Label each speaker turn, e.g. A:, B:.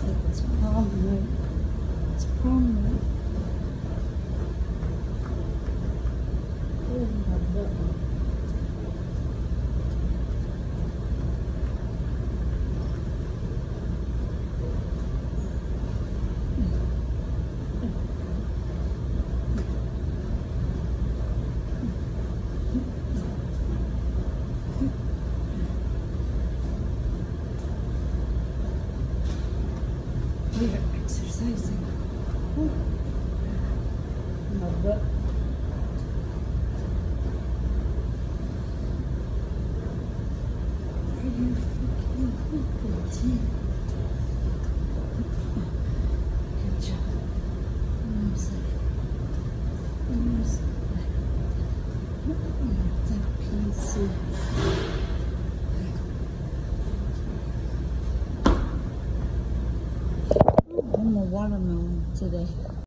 A: It's prom night. It's prom night. Oh, my butt. We are exercising. Oh, my butt. Are you freaking pretty? Good job. Music. Music. That's PC. I'm a watermelon today.